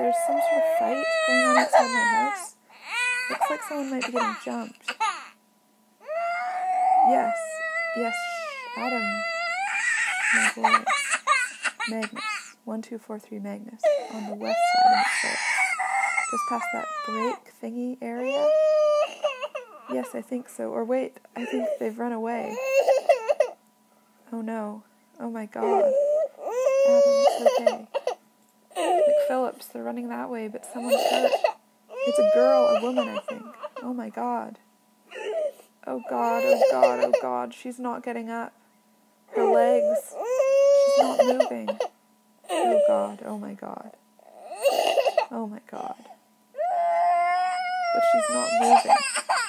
there's some sort of fight going on outside my house. Looks like someone might be getting jumped. Yes, Adam. My boy. Magnus. 1243 Magnus. On the west side of the church. Just past that break thingy area. Yes, I think so. Or wait, I think they've run away. Oh no. Oh my god. Adam, it's okay. McPhillips, they're running that way, but someone's hurt. It's a girl, a woman, I think. Oh my god. Oh god, oh god, oh god. She's not getting up. Her legs. She's not moving. Oh god, oh my god. Oh my god. But she's not moving.